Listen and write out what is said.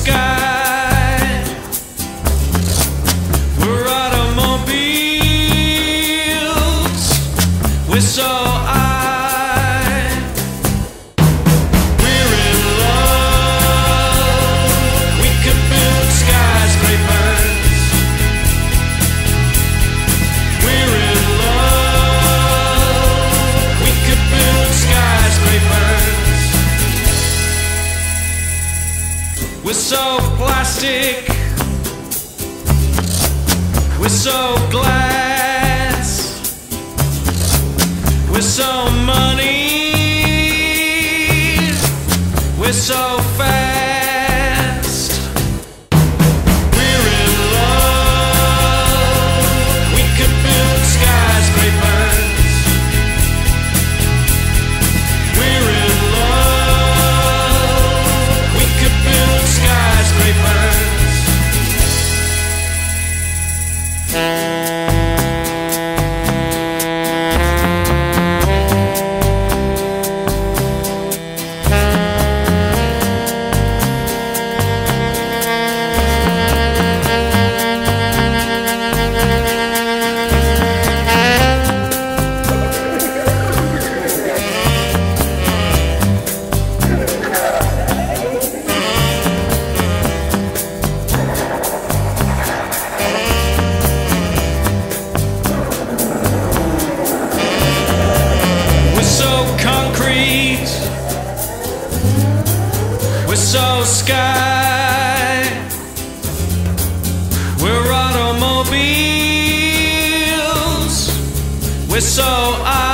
sky. We're automobiles. We're so high. We're in love. We could build skyscrapers. We're in love. We could build skyscrapers. We're so plastic. We're so glass. We're so money. We're so fast. We're in love. We could build skyscrapers. We're in love. We could build skyscrapers. We're so sky. We're automobiles. We're so